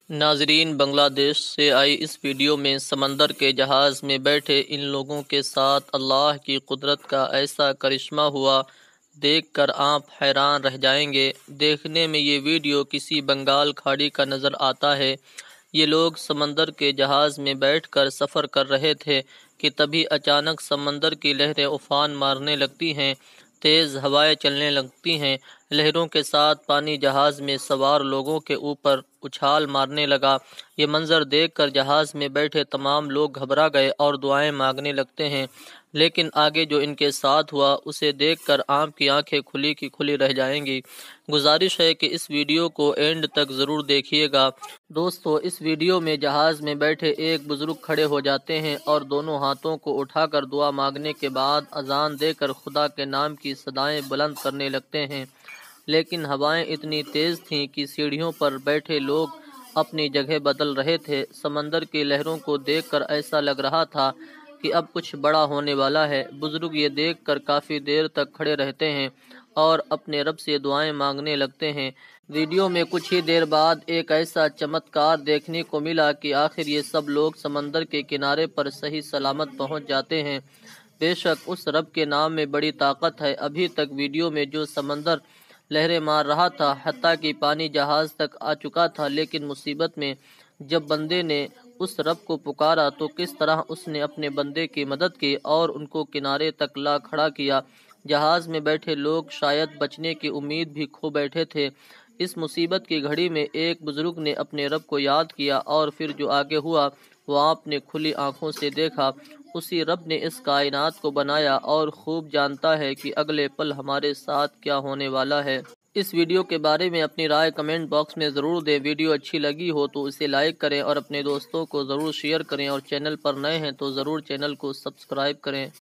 ناظرین، بنگلہ دیش سے آئی اس ویڈیو میں سمندر کے جہاز میں بیٹھے ان لوگوں کے ساتھ اللہ کی قدرت کا ایسا کرشمہ ہوا، دیکھ کر آپ حیران رہ جائیں گے۔ دیکھنے میں یہ ویڈیو کسی بنگال کھاڑی کا نظر آتا ہے۔ یہ لوگ سمندر کے جہاز میں بیٹھ کر سفر کر رہے تھے کہ تبھی اچانک سمندر کی لہریں افان مارنے لگتی ہیں، تیز ہوائیں چلنے لگتی ہیں۔ لہروں کے ساتھ پانی جہاز میں سوار لوگوں کے اوپر اچھال مارنے لگا۔ یہ منظر دیکھ کر جہاز میں بیٹھے تمام لوگ گھبرا گئے اور دعائیں مانگنے لگتے ہیں، لیکن آگے جو ان کے ساتھ ہوا اسے دیکھ کر آپ کی آنکھیں کھلی کی کھلی رہ جائیں گی۔ گزارش ہے کہ اس ویڈیو کو اینڈ تک ضرور دیکھیے گا۔ دوستو، اس ویڈیو میں جہاز میں بیٹھے ایک بزرگ کھڑے ہو جاتے ہیں اور دونوں ہاتھوں کو اٹھا کر دعا مانگنے کے بعد اذان دے کر خدا کے نام کی صدائیں بلند کرنے لگتے ہیں، لیکن ہوائیں اتنی تیز تھیں کہ سیڑھیوں پر بیٹھے لوگ اپنی جگہ بدل رہے تھے۔ سمندر کی لہروں کو دیکھ کر ایسا لگ رہا تھا کہ اب کچھ بڑا ہونے والا ہے۔ بزرگ یہ دیکھ کر کافی دیر تک کھڑے رہتے ہیں اور اپنے رب سے دعائیں مانگنے لگتے ہیں۔ ویڈیو میں کچھ ہی دیر بعد ایک ایسا چمتکار دیکھنے کو ملا کہ آخر یہ سب لوگ سمندر کے کنارے پر صحیح سلامت پہنچ جاتے ہیں۔ بے شک اس رب کے نام میں بڑی طاقت ہے۔ ابھی تک ویڈیو میں جو سمندر لہریں مار رہا تھا، حتیٰ کہ پانی جہاز تک آ چکا تھا، لیکن مصیبت میں جب بندے نے اس رب کو پکارا تو کس طرح اس نے اپنے بندے کی مدد کی اور ان کو کنارے تک لا کھڑا کیا۔ جہاز میں بیٹھے لوگ شاید بچنے کی امید بھی کھو بیٹھے تھے۔ اس مصیبت کی گھڑی میں ایک بزرگ نے اپنے رب کو یاد کیا اور پھر جو آگے ہوا وہ آپ نے کھلی آنکھوں سے دیکھا۔ اسی رب نے اس کائنات کو بنایا اور خوب جانتا ہے کہ اگلے پل ہمارے ساتھ کیا ہونے والا ہے۔ اس ویڈیو کے بارے میں اپنی رائے کمنٹ باکس میں ضرور دیں۔ ویڈیو اچھی لگی ہو تو اسے لائک کریں اور اپنے دوستوں کو ضرور شیئر کریں، اور چینل پر نئے ہیں تو ضرور چینل کو سبسکرائب کریں۔